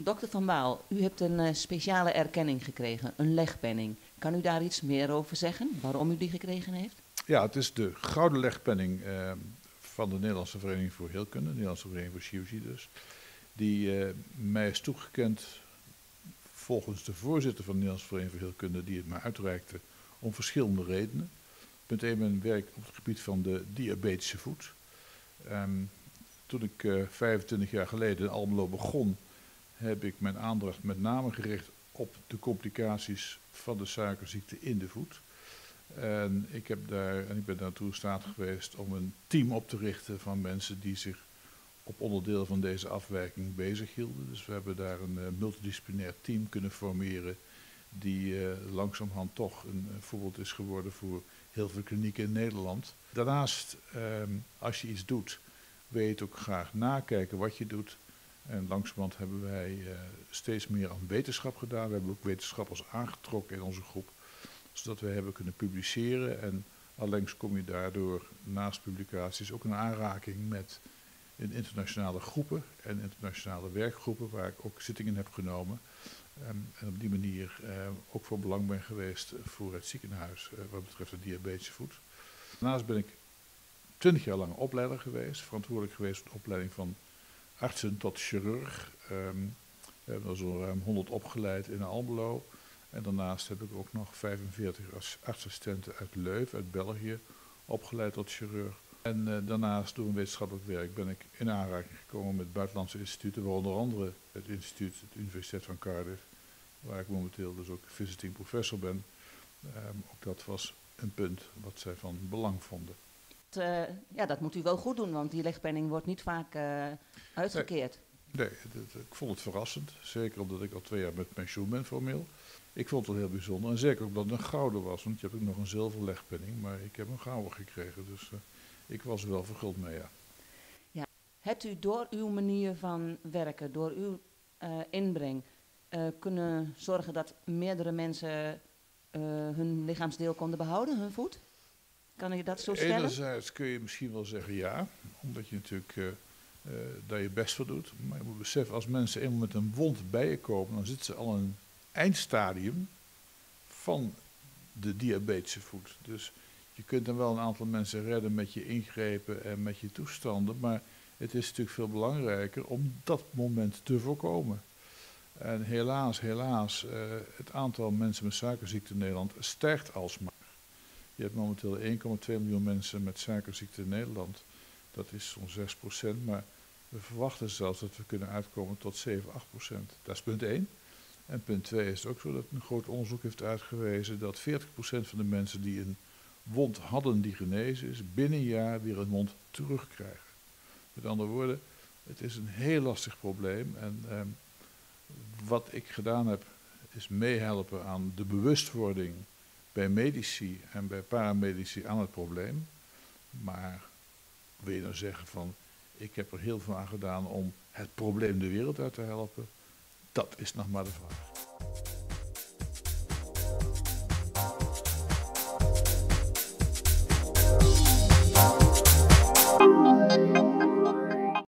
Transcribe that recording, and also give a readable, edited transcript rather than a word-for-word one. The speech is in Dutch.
Dokter Van Baal, u hebt een speciale erkenning gekregen, een legpenning. Kan u daar iets meer over zeggen, waarom u die gekregen heeft? Ja, het is de gouden legpenning van de Nederlandse Vereniging voor Heelkunde, de Nederlandse Vereniging voor Chirurgie dus, die mij is toegekend volgens de voorzitter van de Nederlandse Vereniging voor Heelkunde, die het mij uitreikte om verschillende redenen. Punt 1, mijn werk op het gebied van de diabetische voet. Toen ik 25 jaar geleden in Almelo begon, heb ik mijn aandacht met name gericht op de complicaties van de suikerziekte in de voet. En ik ben daartoe in staat geweest om een team op te richten van mensen die zich op onderdeel van deze afwijking bezighielden. Dus we hebben daar een multidisciplinair team kunnen formeren die langzamerhand toch een voorbeeld is geworden voor heel veel klinieken in Nederland. Daarnaast, als je iets doet, wil je het ook graag nakijken wat je doet. En langzamerhand hebben wij steeds meer aan wetenschap gedaan. We hebben ook wetenschappers aangetrokken in onze groep, zodat we hebben kunnen publiceren. En allengs kom je daardoor naast publicaties ook in aanraking met in internationale groepen en internationale werkgroepen, waar ik ook zittingen heb genomen. En op die manier ook voor belang ben geweest voor het ziekenhuis wat betreft de diabetische voet. Daarnaast ben ik 20 jaar lang opleider geweest, verantwoordelijk geweest voor de opleiding van artsen tot chirurg. We hebben er zo'n ruim 100 opgeleid in Almelo. En daarnaast heb ik ook nog 45 artsassistenten uit Leuven, uit België, opgeleid tot chirurg. En daarnaast door mijn wetenschappelijk werk ben ik in aanraking gekomen met buitenlandse instituten, waaronder andere het instituut, de Universiteit van Cardiff, waar ik momenteel dus ook visiting professor ben. Ook dat was een punt wat zij van belang vonden. Ja, dat moet u wel goed doen, want die legpenning wordt niet vaak uitgekeerd. Nee, ik vond het verrassend. Zeker omdat ik al 2 jaar met pensioen ben formeel. Ik vond het heel bijzonder. En zeker ook dat het een gouden was. Want je hebt ook nog een zilveren legpenning. Maar ik heb een gouden gekregen. Dus ik was er wel verguld mee, ja. Ja. Hebt u door uw manier van werken, door uw inbreng, kunnen zorgen dat meerdere mensen hun lichaamsdeel konden behouden, hun voet? Kan je dat zo stellen? Enerzijds kun je misschien wel zeggen ja. Omdat je natuurlijk daar je best voor doet. Maar je moet beseffen, als mensen eenmaal met een wond bij je komen, dan zitten ze al in een eindstadium van de diabetische voet. Dus je kunt dan wel een aantal mensen redden met je ingrepen en met je toestanden, maar het is natuurlijk veel belangrijker om dat moment te voorkomen. En helaas, het aantal mensen met suikerziekte in Nederland stijgt alsmaar. Je hebt momenteel 1,2 miljoen mensen met suikerziekte in Nederland. Dat is zo'n 6%, maar we verwachten zelfs dat we kunnen uitkomen tot 7, 8%. Dat is punt 1. En punt 2 is het ook zo dat een groot onderzoek heeft uitgewezen dat 40% van de mensen die een wond hadden die genezen is, binnen een jaar weer een wond terugkrijgen. Met andere woorden, het is een heel lastig probleem. En wat ik gedaan heb, is meehelpen aan de bewustwording bij medici en bij paramedici aan het probleem. Maar wil je nou zeggen van, ik heb er heel veel aan gedaan om het probleem de wereld uit te helpen? Dat is nog maar de vraag.